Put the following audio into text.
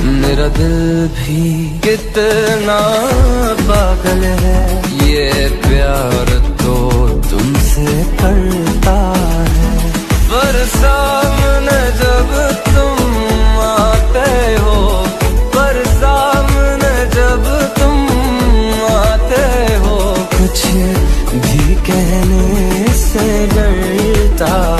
मेरा दिल भी कितना पागल है, ये प्यार तो तुमसे करता है। पर सामने जब तुम आते हो, पर सामने जब तुम आते हो, कुछ भी कहने से डरता